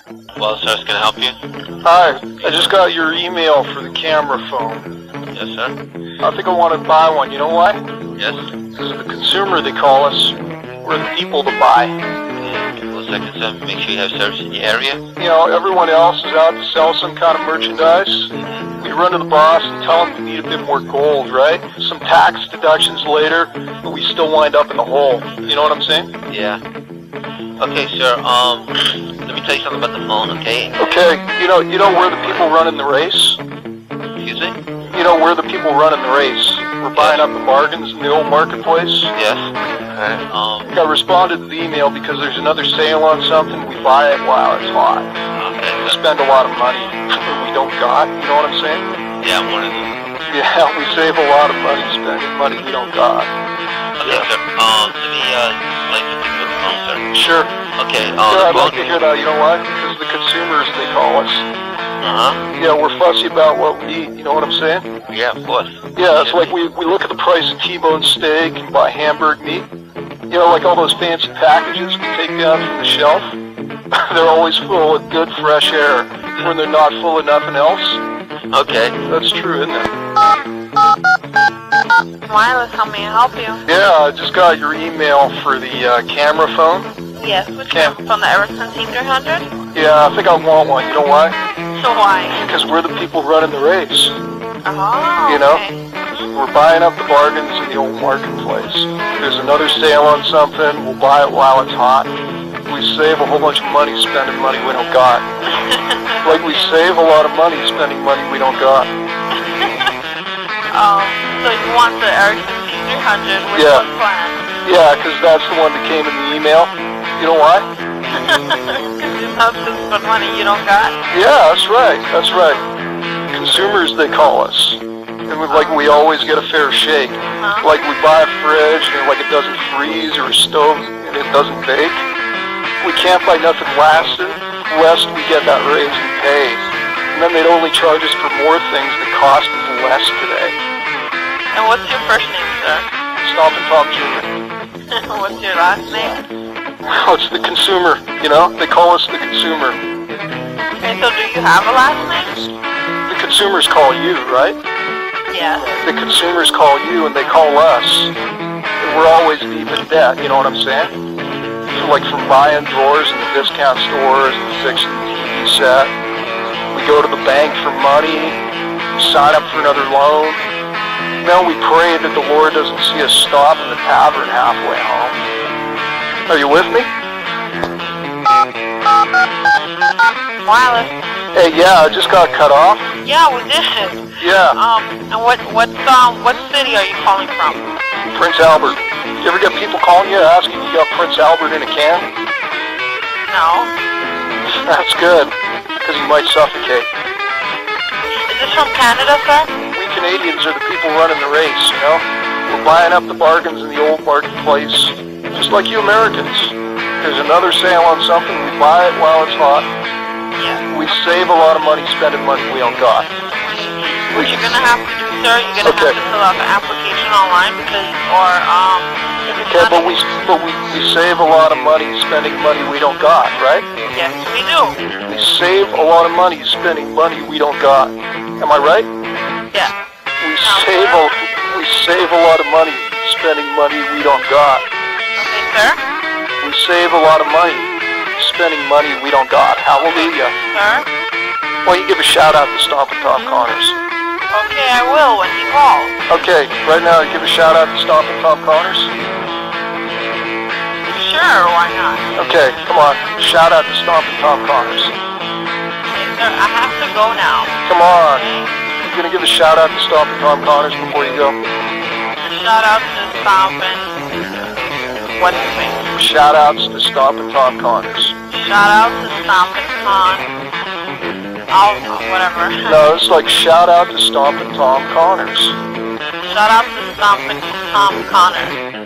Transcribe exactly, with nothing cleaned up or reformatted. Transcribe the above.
Well, sir, can I help you? Hi, I just got your email for the camera phone. Yes, sir. I think I want to buy one. You know why? Yes? Because of the consumer, they call us. We're the people to buy. Okay, one second, sir. Make sure you have service in your area. You know, everyone else is out to sell some kind of merchandise. We run to the boss and tell him we need a bit more gold, right? Some tax deductions later, but we still wind up in the hole. You know what I'm saying? Yeah. Okay, sir. Um, let me tell you something about the phone, okay? Okay, you know, you know we're the people running the race? Excuse me? You know, we're the people running the race. We're buying up the bargains in the old marketplace. Yes. Okay. Um, I responded to the email because there's another sale on something. We buy it while it's hot. okay. We So, spend a lot of money that we don't got. You know what I'm saying? yeah, I'm one of them. Yeah, we save a lot of money spending money we don't got. Okay, sir. Um, let me, uh, explain something with the phone, sir. Sure. Okay, uh, Yeah, the I'd phone... like to hear that. You know why? Because the consumers, they call us. Uh-huh. Yeah, we're fussy about what we eat. You know what I'm saying? Yeah, of course. Yeah, it's like we, we look at the price of T-bone steak and buy hamburg meat. You know, like all those fancy packages we take down from the shelf. They're always full of good, fresh air when they're not full of nothing else. Okay. That's true, isn't it? Wireless, how may I help you? Yeah, I just got your email for the uh, camera phone. Yes, which Cam- one? From the Ericsson T three hundred? Yeah, I think I want one. You know why? So why? Because we're the people running the race. Oh, You know? okay. We're buying up the bargains in the old marketplace. If there's another sale on something, we'll buy it while it's hot. We save a whole bunch of money spending money we don't got. Like we save a lot of money spending money we don't got. um, so you want the Ericsson T three hundred with Yeah. what plan? Yeah, because that's the one that came in the email. You know why? Because you have to spend money you don't got? Yeah, that's right. That's right. Consumers, they call us. And we, like we always get a fair shake. Huh? Like we buy a fridge and like it doesn't freeze, or a stove and it doesn't bake. We can't buy nothing lasting lest we get that raise in pay. And then they'd only charge us for more things that cost us less today. And what's your first name, sir? Stompin Tom Junior What's your last name? Oh, it's the consumer, you know? They call us the consumer. Okay, so do you have a last name? The consumers call you, right? Yes. The consumers call you and they call us. And we're always deep in debt, you know what I'm saying? So like from buying drawers in the discount stores and fixing the T V set. We go to the bank for money, we sign up for another loan. Then we pray that the Lord doesn't see us stop in the tavern halfway home. Are you with me? Wireless? Hey, yeah, I just got cut off. Yeah, we did. Yeah, Um, and what, what, um, what city are you calling from? Prince Albert. You ever get people calling you asking you got Prince Albert in a can? No. That's good, because you might suffocate. Is this from Canada, sir? We Canadians are the people running the race, you know? We're buying up the bargains in the old marketplace, just like you Americans. There's another sale on something, we buy it while it's hot. Yeah. We save a lot of money spending money we don't got. What you're gonna have to do, sir, you're gonna Okay. have to fill out the application online because, or, um, if it's Okay, not... but we but we, we save a lot of money spending money we don't got, right? Yes, we do. We save a lot of money spending money we don't got. Am I right? Yeah. We save a we save a lot of money spending money we don't got. Okay, sir? We save a lot of money spending money we don't got. Hallelujah. Sir? Why don't you give a shout out to Stompin Tom Connors? Okay, I will when he calls. Okay, right now give a shout out to Stompin Tom Connors. Sure, why not? Okay, come on. Shout out to Stompin Tom Connors. Okay, sir, I have to go now. Come on. You gonna give a shout out to Stompin Tom Connors before you go? Shout out to Stompin. What's his name? Shout outs to Stompin Tom Connors. Shout out to Stompin Tom. I'll, whatever. No, it's like shout out to Stompin Tom Connors. Shout out to Stompin Tom Connors.